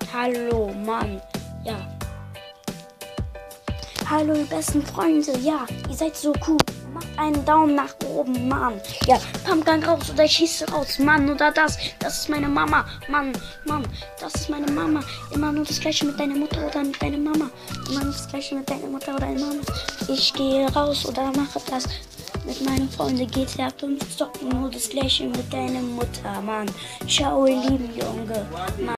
Hallo, Mann. Ja. Hallo, ihr besten Freunde. Ja, ihr seid so cool. Macht einen Daumen nach oben, Mann. Ja, Pumpgun raus oder ich schieße raus. Mann, oder das. Das ist meine Mama. Mann, das ist meine Mama. Immer nur das Gleiche mit deiner Mutter oder mit deiner Mama. Immer nur das Gleiche mit deiner Mutter oder deiner Mama. Ich gehe raus oder mache das. Mit meinen Freunden GTA 5 zocken. Nur das Gleiche mit deiner Mutter, Mann. Ciao, ihr lieben Junge. Mann.